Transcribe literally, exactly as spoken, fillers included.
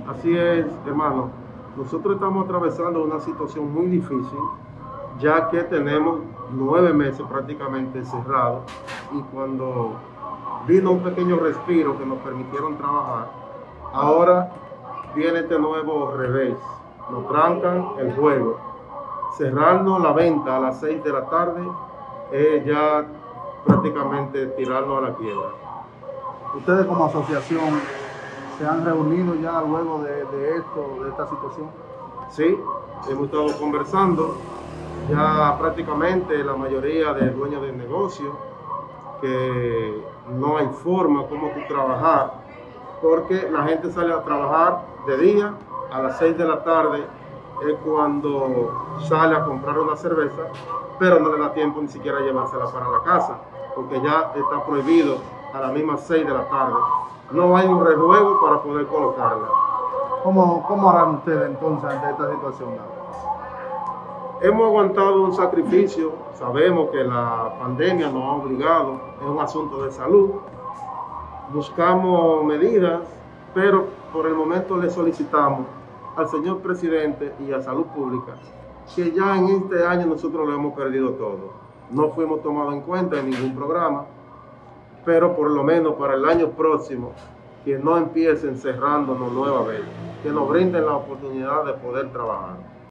Así es, hermano. Nosotros estamos atravesando una situación muy difícil, ya que tenemos nueve meses prácticamente cerrados y cuando vino un pequeño respiro que nos permitieron trabajar, ahora viene este nuevo revés. Nos trancan el juego. Cerrarnos la venta a las seis de la tarde es ya prácticamente tirarnos a la quiebra. ¿Ustedes como asociación se han reunido ya luego de, de esto, de esta situación? Sí, hemos estado conversando. Ya prácticamente la mayoría de dueños de negocio que no hay forma como tú trabajar, porque la gente sale a trabajar de día, a las seis de la tarde es cuando sale a comprar una cerveza, pero no le da tiempo ni siquiera llevársela para la casa, porque ya está prohibido a las mismas seis de la tarde. No hay un rejuego para poder colocarla. ¿Cómo, cómo harán ustedes entonces ante esta situación? Hemos aguantado un sacrificio, sabemos que la pandemia nos ha obligado, es un asunto de salud. Buscamos medidas, pero por el momento le solicitamos al señor presidente y a Salud Pública que ya en este año nosotros lo hemos perdido todo. No fuimos tomados en cuenta en ningún programa, pero por lo menos para el año próximo que no empiecen cerrándonos nueva vez, que nos brinden la oportunidad de poder trabajar.